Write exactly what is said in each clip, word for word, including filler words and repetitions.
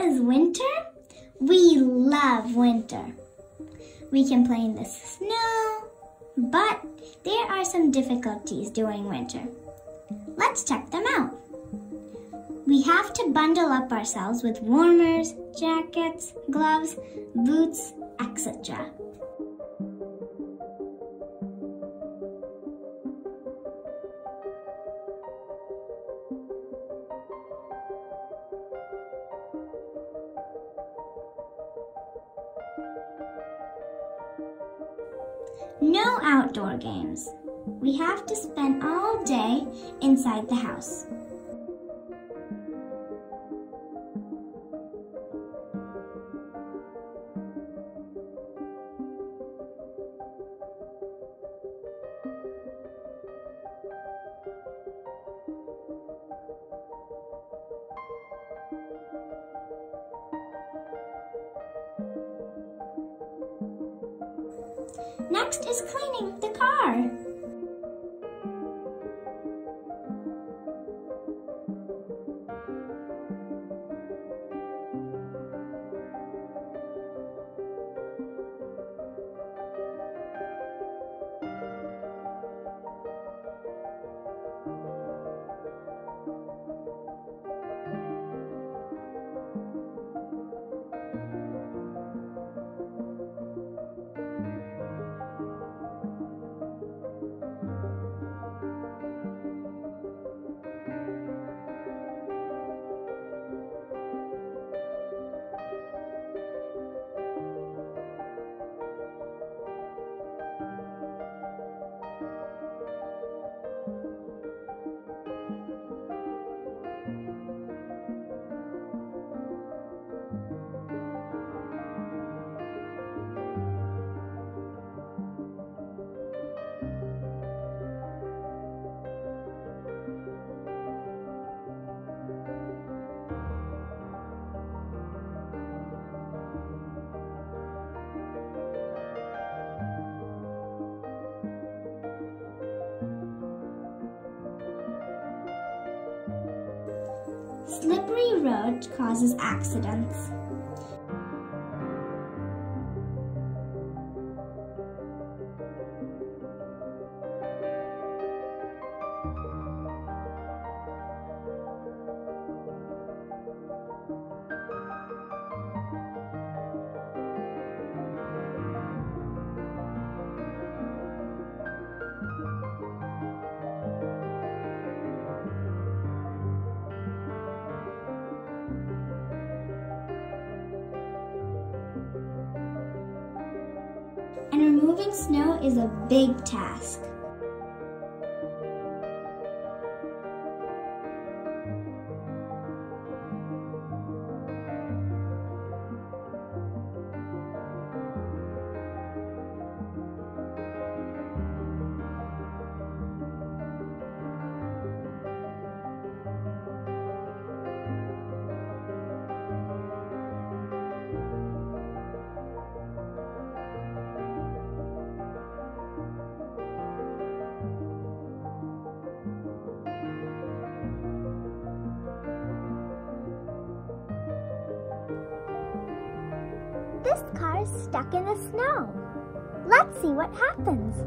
is winter? We love winter. We can play in the snow, but there are some difficulties during winter. Let's check them out. We have to bundle up ourselves with warmers, jackets, gloves, boots, et cetera. No outdoor games. We have to spend all day inside the house. Next is cleaning the car. Slippery road causes accidents. And removing snow is a big task. This car is stuck in the snow. Let's see what happens.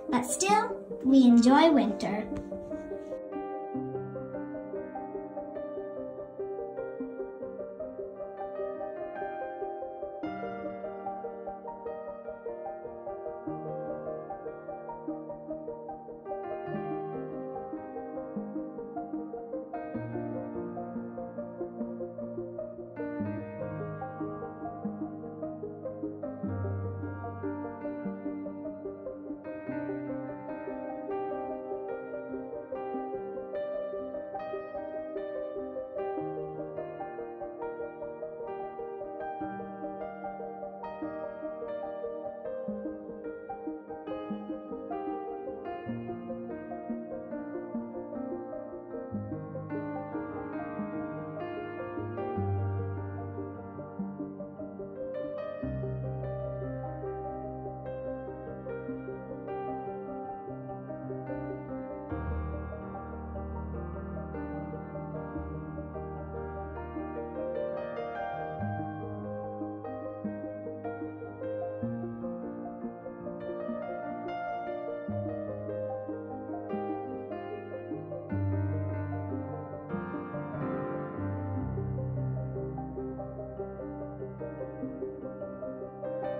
but still, we enjoy winter.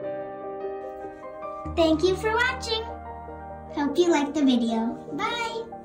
Thank you for watching. Hope you liked the video. Bye!